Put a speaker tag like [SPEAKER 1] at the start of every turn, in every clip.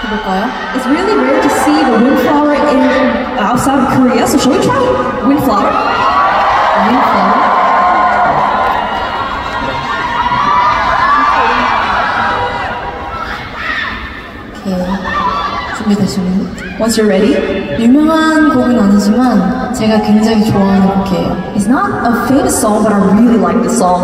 [SPEAKER 1] 해볼까요?
[SPEAKER 2] It's really rare to see the windflower outside of Korea, so shall we try windflower? Windflower.
[SPEAKER 1] 오케이. 준비되시면.
[SPEAKER 2] Once you're ready.
[SPEAKER 1] 유명한 곡은 아니지만 제가 굉장히 좋아하는 곡이에요.
[SPEAKER 2] It's not a famous song, but I really like this song.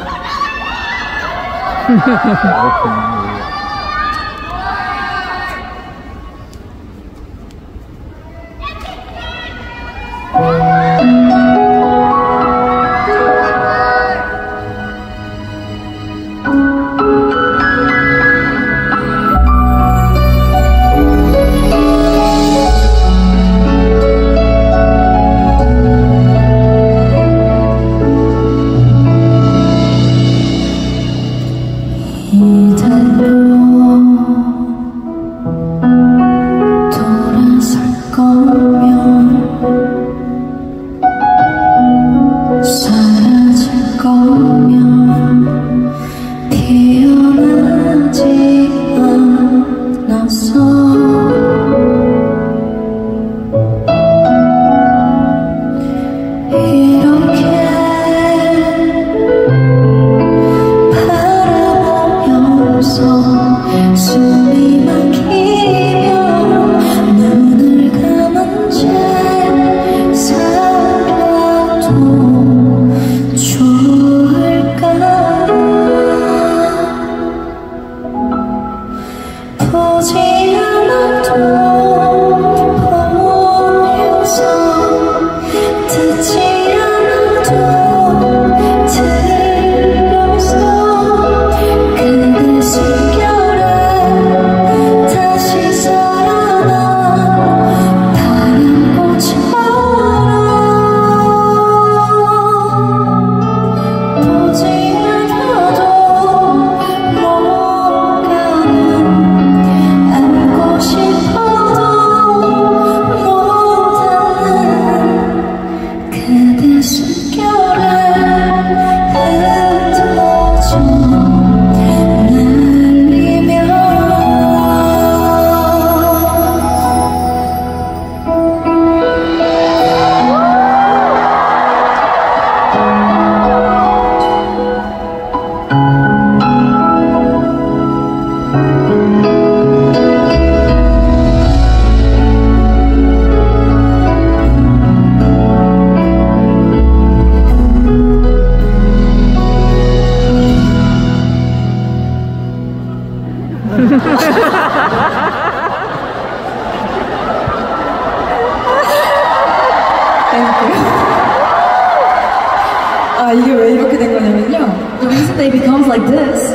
[SPEAKER 2] 이게 왜 이렇게 된 거냐면요. The reason they becomes like this.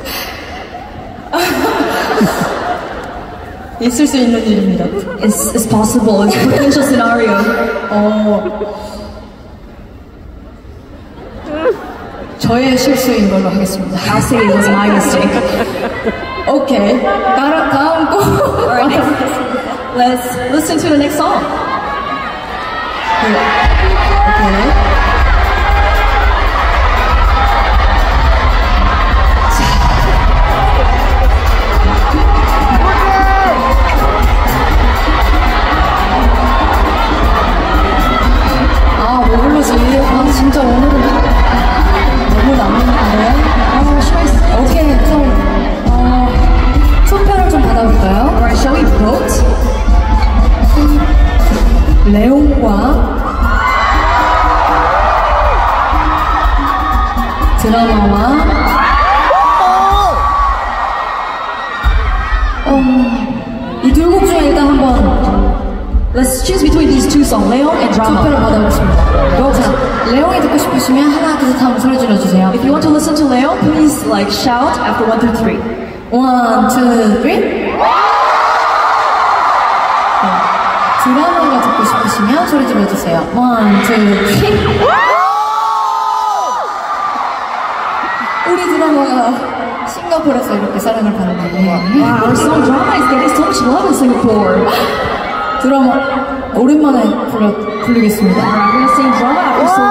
[SPEAKER 1] 있을 수 있는 일입니다.
[SPEAKER 2] It's possible. It's a potential scenario.
[SPEAKER 1] 저의 실수인 걸로 하겠습니다.
[SPEAKER 2] I'll say it was my mistake.
[SPEAKER 1] 오케이. 다음 곡.
[SPEAKER 2] Alright, let's listen to the next song.
[SPEAKER 1] 오케이. 진짜 오늘은 너무 남는데 어떻게 좀 투표를 좀 받아볼까요?
[SPEAKER 2] Alright, shall we vote?
[SPEAKER 1] 레옹과 드라마와 이 두 곡 중에 일단 한번
[SPEAKER 2] Let's choose between these two songs, Leon and Drama.
[SPEAKER 1] 투표를 받아보겠습니다. 자, 레옹이 듣고 싶으시면 하나, 둘, 셋 하면 소리 질러주세요.
[SPEAKER 2] If you want to listen to Leon, please like shout after 1 through 3.
[SPEAKER 1] 1, 2, 3. 드라마가 듣고 싶으시면 소리 질러주세요. 1, 2, 3. 우리 드라마가 싱가포르에서 이렇게 사랑을 받는다고.
[SPEAKER 2] Wow, our song Drama is getting so much love in Singapore.
[SPEAKER 1] 드라마 오랜만에 부르겠습니다.
[SPEAKER 2] I'm gonna sing Drama after so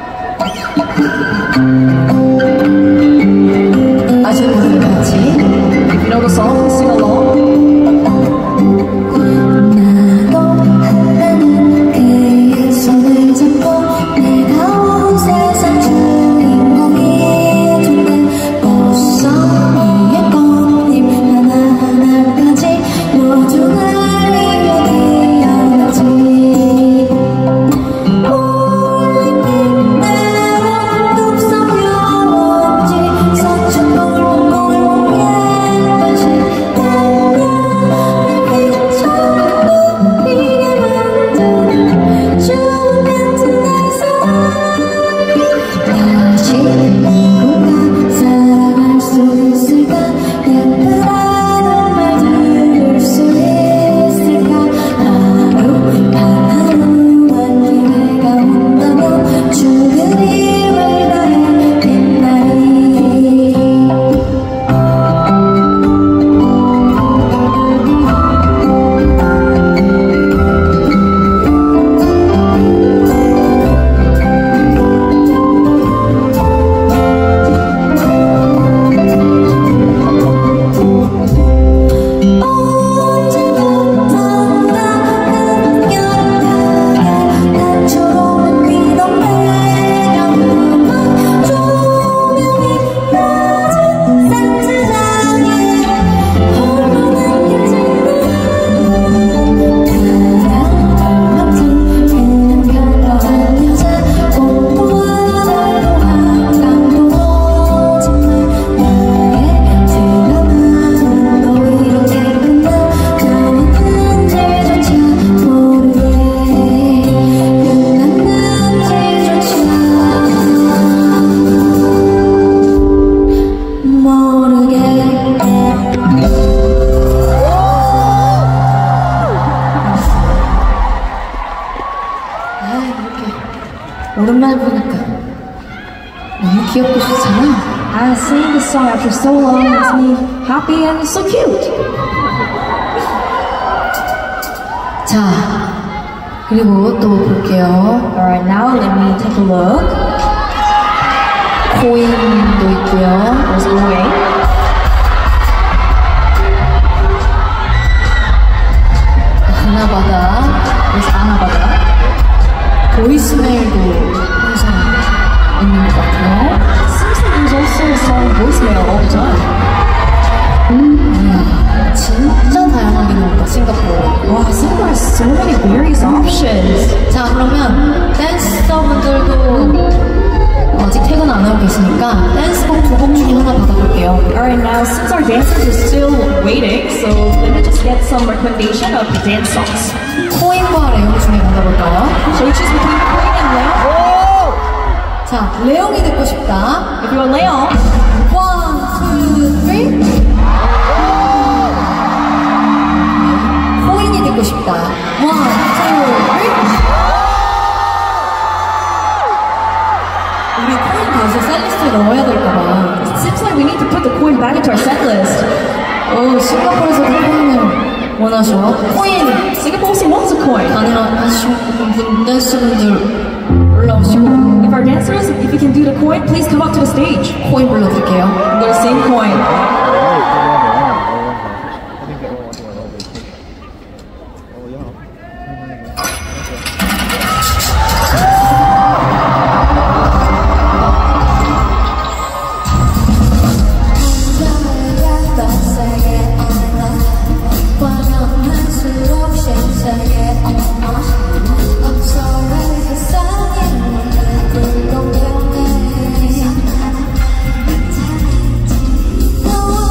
[SPEAKER 2] long.
[SPEAKER 1] 아시는 분들 같이.
[SPEAKER 2] song, please sing along.
[SPEAKER 1] 오랜만에 보니까 너무 귀엽고 좋잖아.
[SPEAKER 2] Singing this song after so long makes me happy and so cute.
[SPEAKER 1] 자, 그리고 또 볼게요.
[SPEAKER 2] Alright, now let me take a look.
[SPEAKER 1] 코인도 있고요.
[SPEAKER 2] There's Coin.
[SPEAKER 1] 아나바다, 그래서 아나바다. 보이스메일도 항상 있는 것 같아요.
[SPEAKER 2] Seems like there's also a song voicemail all the time.
[SPEAKER 1] 이야, 진짜 다양하게 나온다, 싱가포르.
[SPEAKER 2] Wow, Singapore has so many various options.
[SPEAKER 1] 자, 그러면 댄서분들도 아직 퇴근 안 하고 계시니까 댄스곡 두 곡 중에 하나 받아볼게요.
[SPEAKER 2] Alright, now since our dancers are still waiting, so let me just get some recommendation of the dance songs.
[SPEAKER 1] 코인과 레옹 중에 받아볼까요?
[SPEAKER 2] Shall we choose between Coin and Leon?
[SPEAKER 1] 자, 레옹이 듣고 싶다.
[SPEAKER 2] If you're Leon,
[SPEAKER 1] 1, 2, 3. 코인이 듣고 싶다. 1, 2, 3. 우리 코인 다시 셀리스트에 넣어야 될까봐.
[SPEAKER 2] it seems like we need to put the Coin back into our set list.
[SPEAKER 1] 싱가포르에서도 코인을 원하셔. 코인
[SPEAKER 2] Singapore also wants a Coin.
[SPEAKER 1] 가능하신 댄스분들 올라오시고
[SPEAKER 2] If our dancers, if you can do the Coin, please come up to the stage.
[SPEAKER 1] 코인 불러드릴게요.
[SPEAKER 2] I'm gonna sing Coin.
[SPEAKER 3] No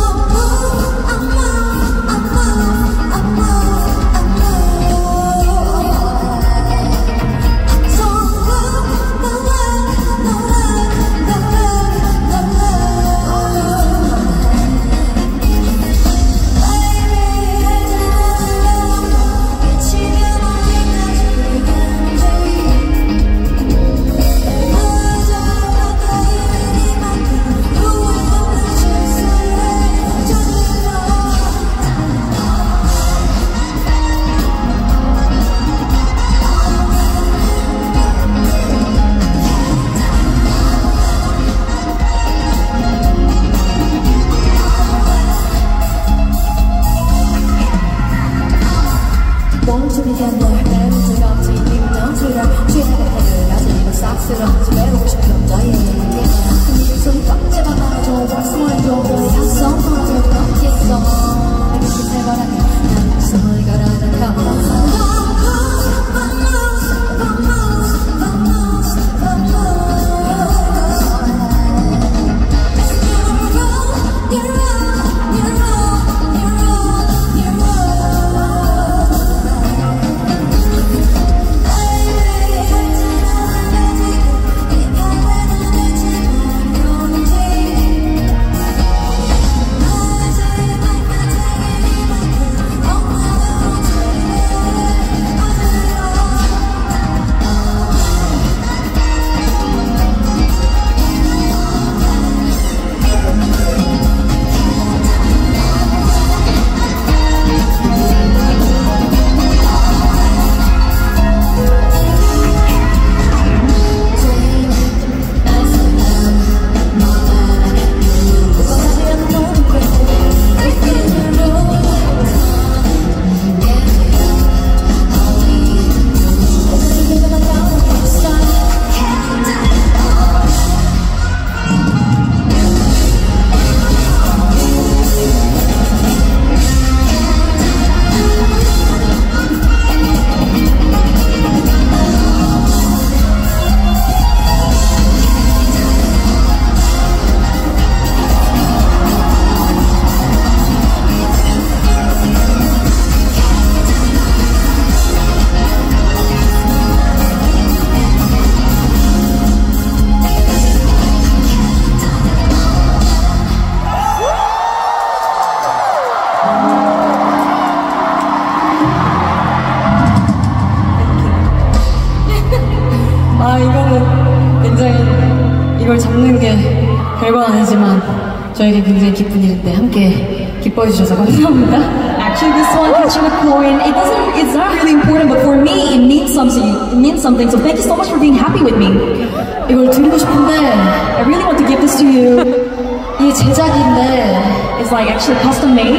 [SPEAKER 1] 별건 아니지만 저에게 굉장히 기쁜 일인데 함께 기뻐해 주셔서 감사합니다.
[SPEAKER 2] Actually, this one, catching the coin, it's not really important, but for me, it means something. It means something. So thank you so much for being happy with me.
[SPEAKER 1] 이걸 드리고 싶은데
[SPEAKER 2] I really want to give this to you.
[SPEAKER 1] 이게 제작인데
[SPEAKER 2] It's like actually custom made.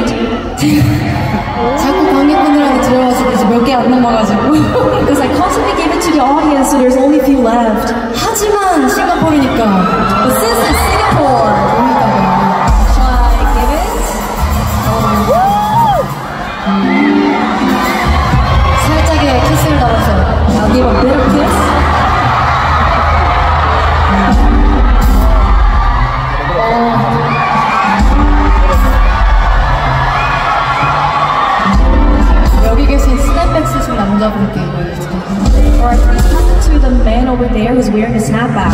[SPEAKER 1] 자꾸 관객분들한테 드려가지고 이제 몇 개 안 남아가지고
[SPEAKER 2] Because I constantly give it to the audience, so there's only a few left.
[SPEAKER 1] 하지만 싱가포르니까
[SPEAKER 2] But since it's Singapore, shall I give it?
[SPEAKER 1] 살짝의 키스를 담아서
[SPEAKER 2] I'll give a bit of kiss.
[SPEAKER 1] 여기 계신 스냅백 쓰신 남자분께 이거 드릴게요.
[SPEAKER 2] Alright, please pass it to the man over there who's wearing a snapback.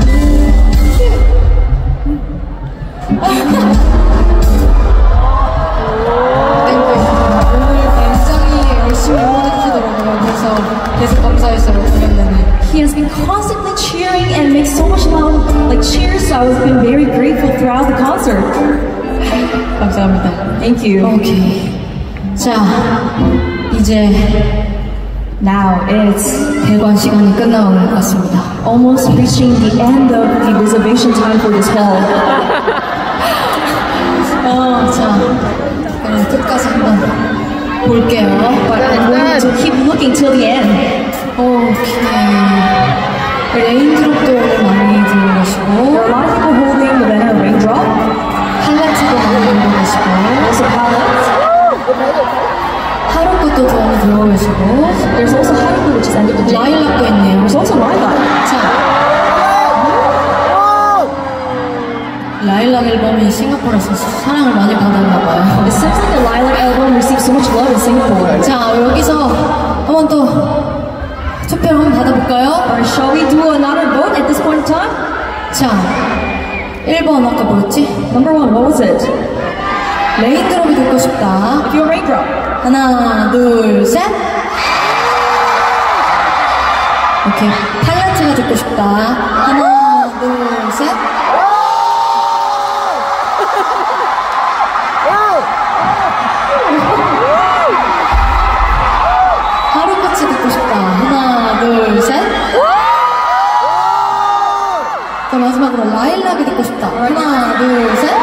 [SPEAKER 1] 오늘 굉장히 열심히 응원해주시더라고요. 그래서 계속 감사했어요. 공연
[SPEAKER 2] He has been constantly cheering and makes so much loud, like cheers, so I've been very grateful throughout the concert.
[SPEAKER 1] 감사합니다.
[SPEAKER 2] Thank you.
[SPEAKER 1] 오케이. 자, 이제
[SPEAKER 2] Now it's
[SPEAKER 1] 대관 시간이 끝나온 것 같습니다.
[SPEAKER 2] almost reaching the end of the reservation time for this hall.
[SPEAKER 1] 자, 그럼 끝까지 한번 볼게요.
[SPEAKER 2] But I'm going to keep looking till the end.
[SPEAKER 1] 오케이. 레인드롭도 오늘 많이 들고 계시고,
[SPEAKER 2] There are a lot of people holding the banner raindrop.
[SPEAKER 1] 팔레트도 많이 들고 계시고,
[SPEAKER 2] Also palette.
[SPEAKER 1] 하루 것도 더 많이 들고 계시고,
[SPEAKER 2] There's also Haruko, which is ended the day.
[SPEAKER 1] 라일락도 있네요.
[SPEAKER 2] There's also lilac.
[SPEAKER 1] 자, 라일락 앨범이 싱가포르에서 사랑을 많이 받았나봐요.
[SPEAKER 2] It seems like the lilac album received so much love in Singapore.
[SPEAKER 1] 자, 여기서 한번 또 투표를 한번 받아볼까요?
[SPEAKER 2] Alright, shall we do another vote at this point in time?
[SPEAKER 1] 자, 1번 아까 뭐였지?
[SPEAKER 2] Number 1, what was it?
[SPEAKER 1] 레인드롭이 듣고 싶다.
[SPEAKER 2] If you're a raindrop.
[SPEAKER 1] 하나, 둘, 셋. 오케이. 팔레트가 듣고 싶다. 하나, 둘, 셋. 하루같이 듣고 싶다. 하나, 둘, 셋. 자, 마지막으로 라일락이 듣고 싶다. 하나, 둘, 셋.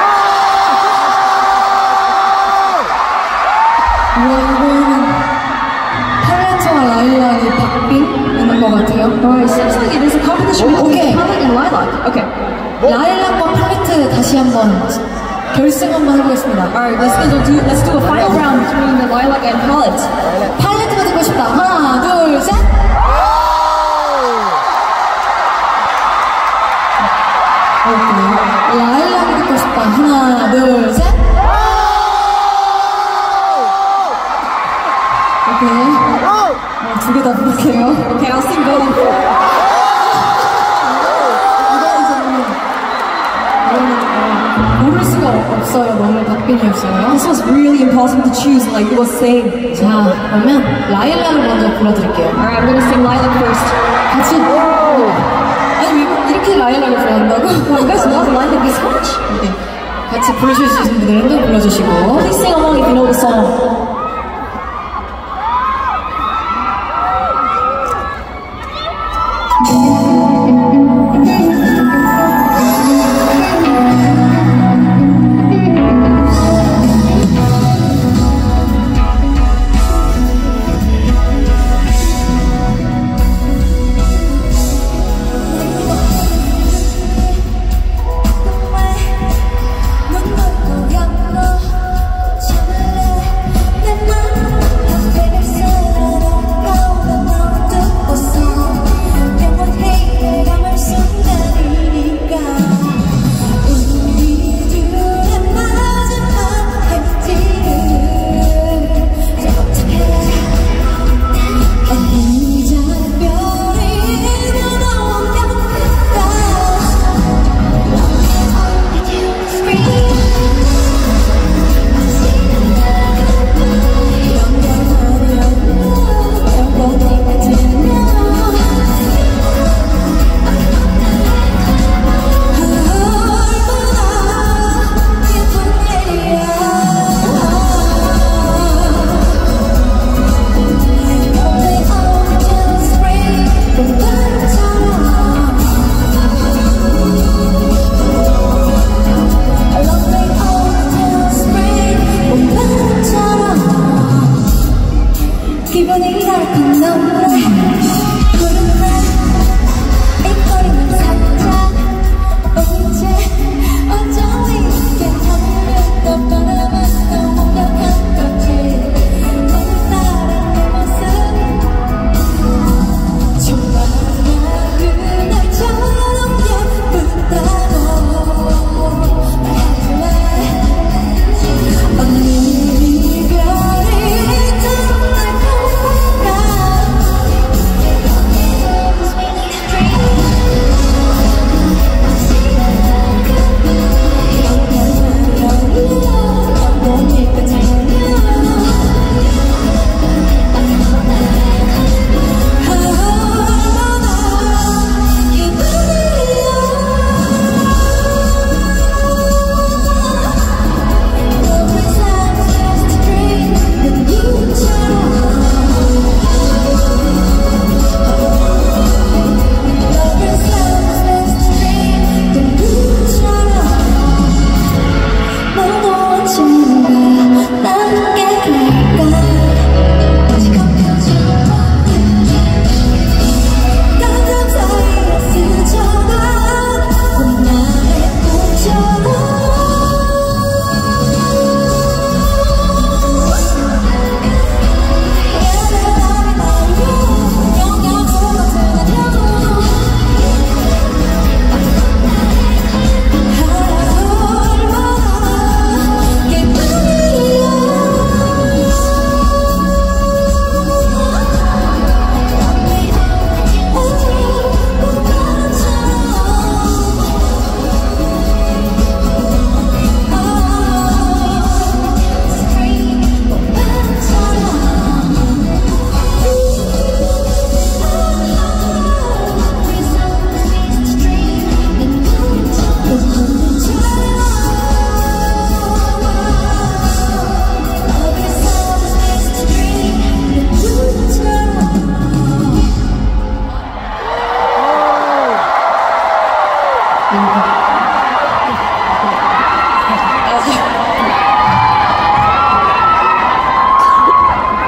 [SPEAKER 1] 이거는 팔레트와 라일락이 박빙 있는 것 같아요.
[SPEAKER 2] Alright, seems like it is a competition between
[SPEAKER 1] Okay.
[SPEAKER 2] palette and lilac. Okay.
[SPEAKER 1] 라일락과 팔레트 다시 한번 결승 한번 해보겠습니다.
[SPEAKER 2] Alright, let's do a final round between the lilac and palette.
[SPEAKER 1] 팔레트가 듣고 싶다. 하나, 둘, 셋. 오케이. 라일락이 듣고 싶다. 하나, 둘, 셋. 오케이. 두 개 다 부를게요.
[SPEAKER 2] Okay, I'll sing both.
[SPEAKER 1] 고를 수가 없어요. 너무 박빙이었어요.
[SPEAKER 2] This was really impossible to choose, like it was saying.
[SPEAKER 1] 자, 그러면 라일락을 먼저 불러드릴게요.
[SPEAKER 2] Alright, I'm gonna sing lilac first.
[SPEAKER 1] 같이. 아니, 왜 이렇게 라일락을 좋아한다고?
[SPEAKER 2] You guys love lilac this much?
[SPEAKER 1] 오케이. 같이 부르실 수 있는 분들은 또 불러주시고.
[SPEAKER 2] Please sing along if you know the song.
[SPEAKER 3] 눈 감고 양보 참을래 내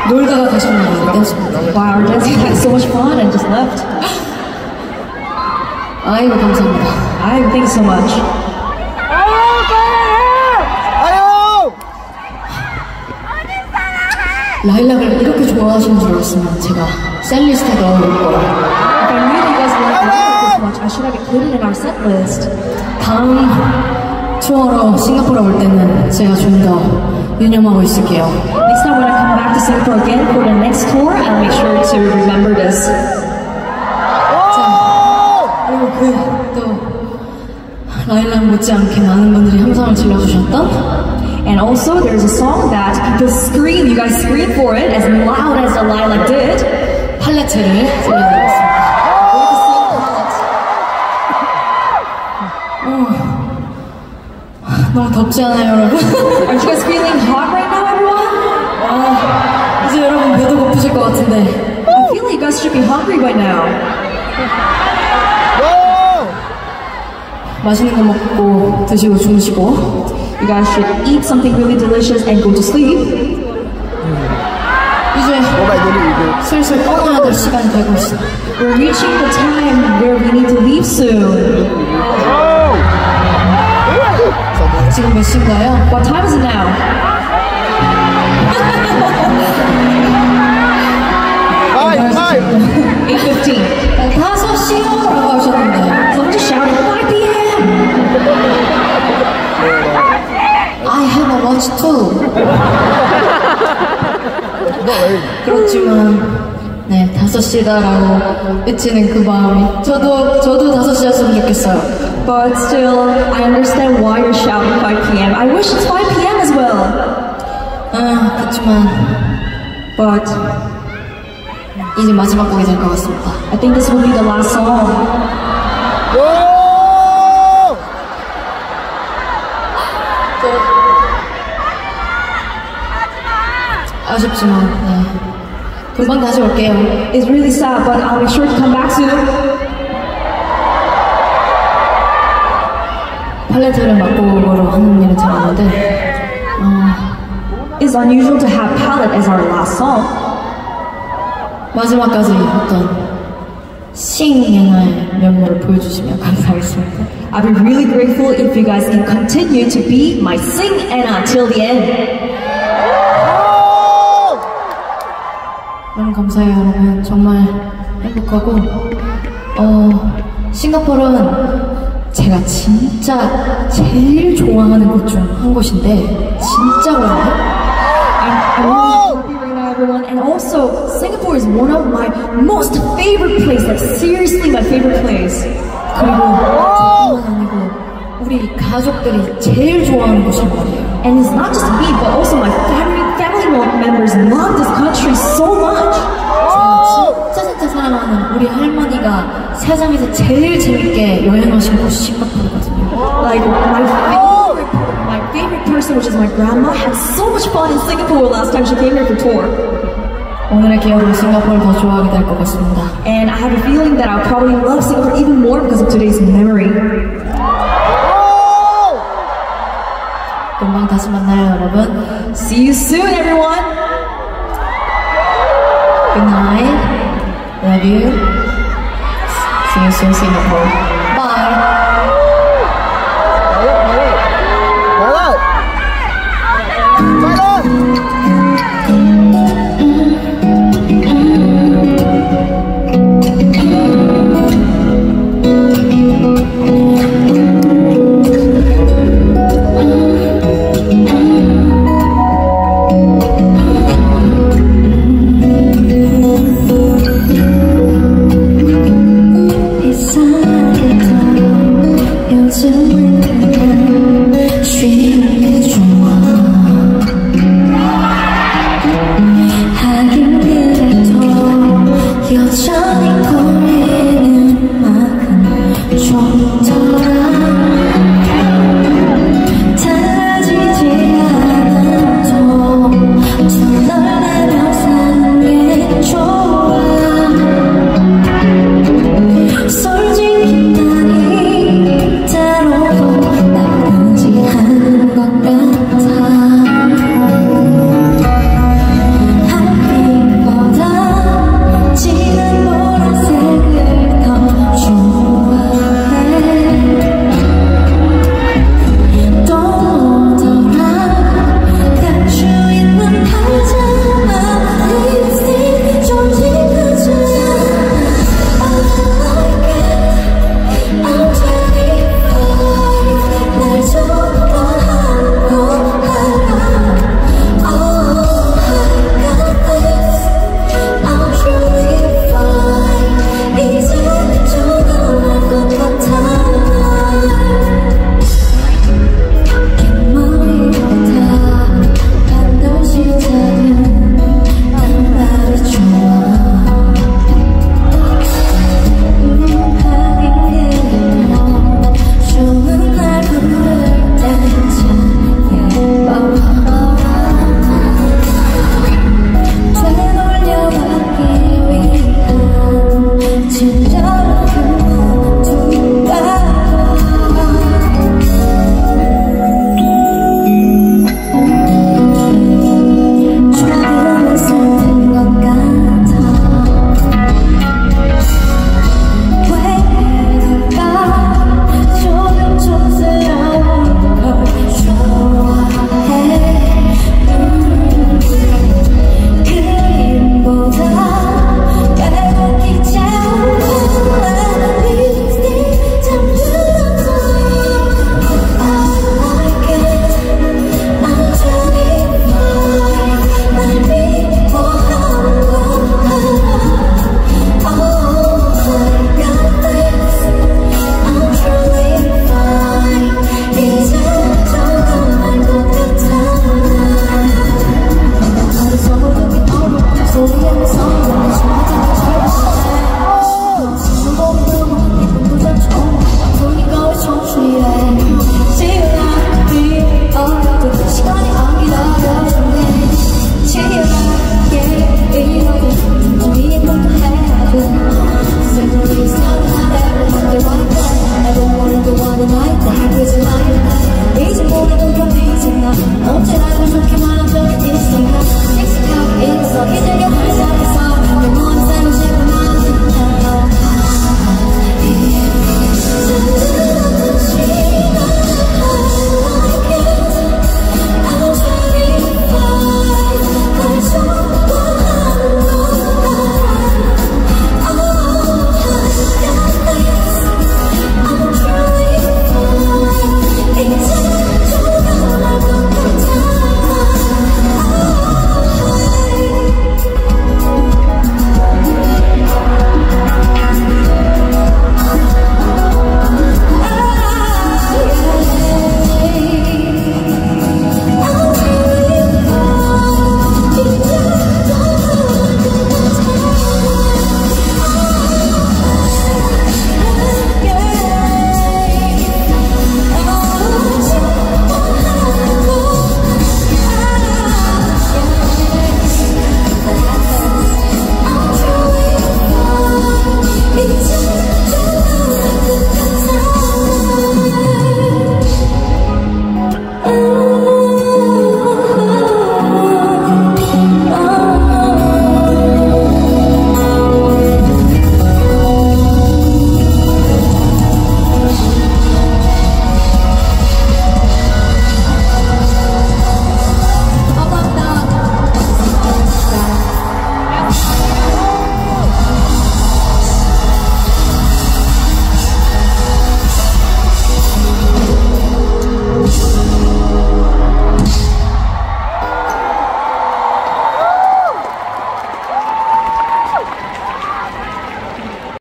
[SPEAKER 1] 놀다가 가셨나요? 댄스부터.
[SPEAKER 2] Wow, our dancing had so much fun and just left.
[SPEAKER 1] 아이고 감사합니다.
[SPEAKER 2] Thank you so much.
[SPEAKER 1] 라일락을 이렇게 좋아하시는 줄 알았으면 제가 셀리스트에 넣어놓을 거라.
[SPEAKER 2] If I knew that you guys liked Lilac this much, I should have included it in our set list.
[SPEAKER 1] 다음 투어로 싱가포르 올 때는 제가 좀 더 유념하고 있을게요.
[SPEAKER 2] Next time when I come back to Singapore again for the next tour, I'll make sure to remember this.
[SPEAKER 1] 그리고 또 라일락 못지않게 많은 분들이 함성을 질러주셨던
[SPEAKER 2] And also, there's a song that people scream, you guys scream for it as loud as the Lilac did.
[SPEAKER 1] 팔레트를 들려드리겠습니다. 너무 덥지 않아요, 여러분?
[SPEAKER 2] Aren't you guys feeling hot right now, everyone?
[SPEAKER 1] 이제 여러분 배도 고프실 것 같은데.
[SPEAKER 2] I feel like you guys should be hungry by now.
[SPEAKER 1] 맛있는 거 먹고 드시고 주무시고.
[SPEAKER 2] You guys should eat something really delicious and go to sleep.
[SPEAKER 1] 이제 슬슬 떠나야 될 시간이 되고 있어.
[SPEAKER 2] We're reaching the time where we need to leave soon.
[SPEAKER 1] 지금 몇 시인가요?
[SPEAKER 2] What time is it now? 8:15.
[SPEAKER 1] 5시요라고 하셨는데.
[SPEAKER 2] Someone just shouted 5 p.m.
[SPEAKER 1] I have a watch too. 그렇지만 네 5시다라고 외치는 그 마음이 저도 5시였으면 좋겠어요.
[SPEAKER 2] But still, I understand why you're shouting 5 p.m. I wish it's 5 p.m. as well.
[SPEAKER 1] 그렇지만
[SPEAKER 2] But
[SPEAKER 1] 이제 마지막 곡이 될 것 같습니다.
[SPEAKER 2] I think this will be the last song.
[SPEAKER 1] 아쉽지만 네. 금방 다시 올게요.
[SPEAKER 2] It's really sad, but I'll make sure to come back soon.
[SPEAKER 1] 팔레트를 막곡으로 하는 일은 잘 없는데
[SPEAKER 2] It's unusual to have Palette as our last song.
[SPEAKER 1] 마지막까지 어떤 싱예나의 면모를 보여주시면 감사하겠습니다.
[SPEAKER 2] I'd be really grateful if you guys can continue to be my Sing Anna till the end.
[SPEAKER 1] 너무 감사해요, 여러분. 정말 행복하고 싱가포르는 제가 진짜 제일 좋아하는 곳 중 한 곳인데 진짜로요.
[SPEAKER 2] I'm really happy right now, everyone. And also, Singapore is one of my most favorite places. Like seriously, my favorite place.
[SPEAKER 1] 그리고 저뿐만 아니고 우리 가족들이 제일 좋아하는 곳인 거예요.
[SPEAKER 2] And it's not just me, but also my family members love this country so much.
[SPEAKER 1] 진짜 사랑하는 우리 할머니가 세상에서 제일 재밌게 여행하신 곳이 싱가포르거든요.
[SPEAKER 2] Like my favorite person, which is my grandma, had so much fun in Singapore last time she came here for tour.
[SPEAKER 1] 오늘의 기억으로 싱가포르를 더 좋아하게 될 것 같습니다.
[SPEAKER 2] And I have a feeling that I'll probably love Singapore even more because of today's memory.
[SPEAKER 1] 금방 다시 만나요, 여러분.
[SPEAKER 2] See you soon, everyone.
[SPEAKER 1] Good night. Love you. See you soon, Singapore.